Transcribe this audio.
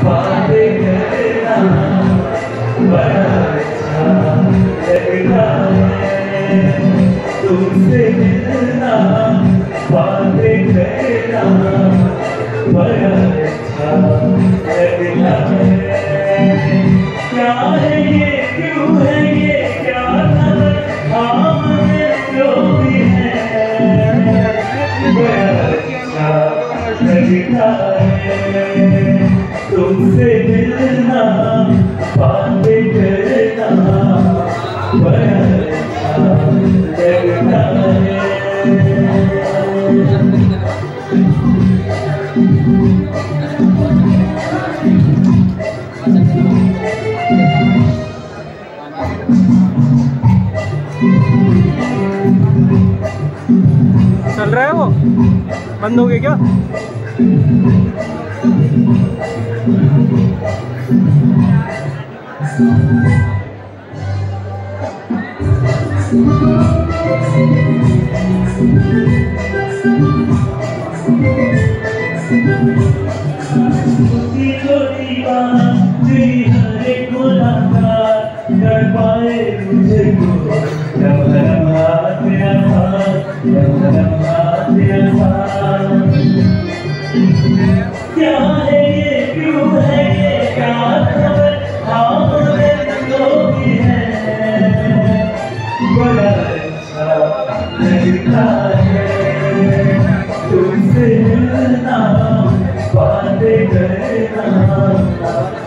बातें करना बड़ा अच्छा लगता है, तुमसे मिलना बातें करना बड़ा अच्छा लगता है। क्या है ये, क्यों है ये, क्या खबर, हाँ जो भी है बड़ा अच्छा लगता है, तुमसे मिलना बातें करना बड़ा अच्छा लगता है। चल रहा है वो, बंद हो गया क्या? कर पाए मुझको क्या है ये, क्यों है ये, क्या खबर, हाँ जो भी है बड़ा अच्छा लगता है, तुमसे मिलना बातें करना